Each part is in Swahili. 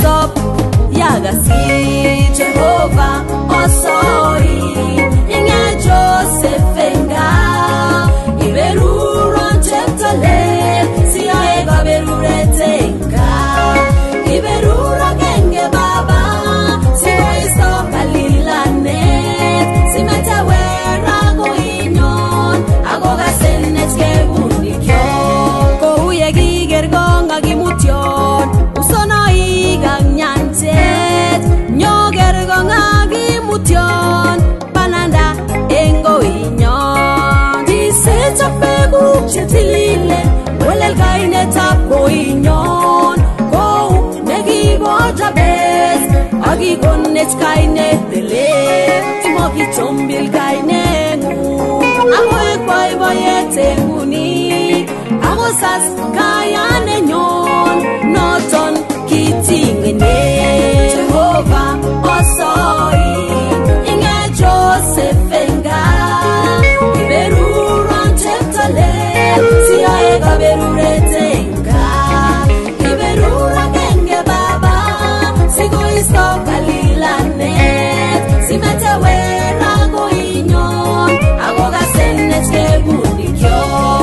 isop yagasi Jehovah osoi inge Joseph enga iberuro cheptale siaega beruretenga iberuro genge baba sisto kalilane simetawera goinyon agoga senet kebunikyo ko uyegiger gonga gimutyon usonoi ganyantet nyoger gonga gimutyon pananda engo inyon disecha pegu chetilile welel kainetap goinyon ko negibo jabes agi konnet kainet dele timoki chombil kainengu agoy boy boyetenguni agosas kayane nyon noton kitingene Jehovah osoi inge Joseph enga iberuron cheptale siaega beruretenga iberura genge baba sigoisto kalilanet simetewera goinyon agoga senet kebunikyo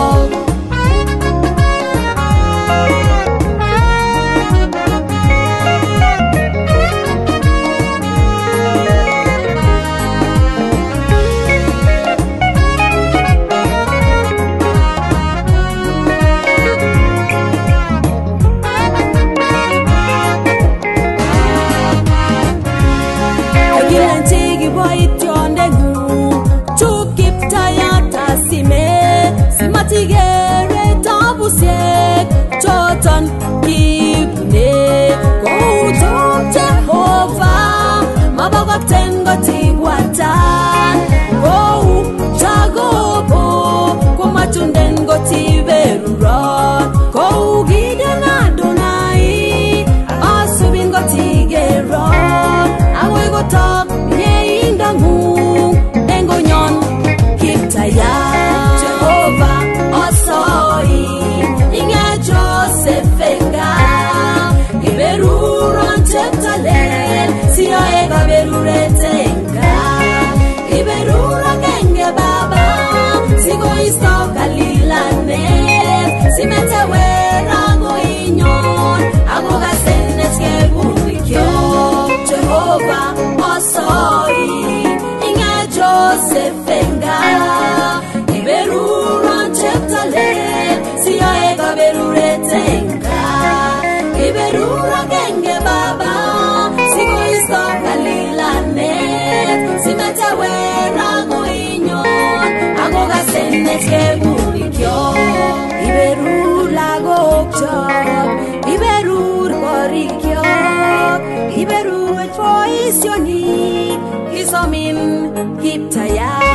Simatigere tabusiek choton kibne kouton Jehovah mabagakten gotibwatan kou Jagobo kumatunden gotiberuron kou Gideon Adonai asubin gotigeron agoy gotok yeindangu engonyon kiptaya Jehovah osoi inge Joseph enga iberuron cheptalel siaega beruretenga iberura genge baba sigoisto kalilanet simetewera goinyon agoga senet kebunikyo Jehovah osoi inge Joseph enga iberuron cheptalel siaega beruretenga iberura genge baba sigoisto kalilanet simetewera goinyon agoga senet kebunikyo iberula gokchok iberur korikyo iberur boisionik isomin kiptaya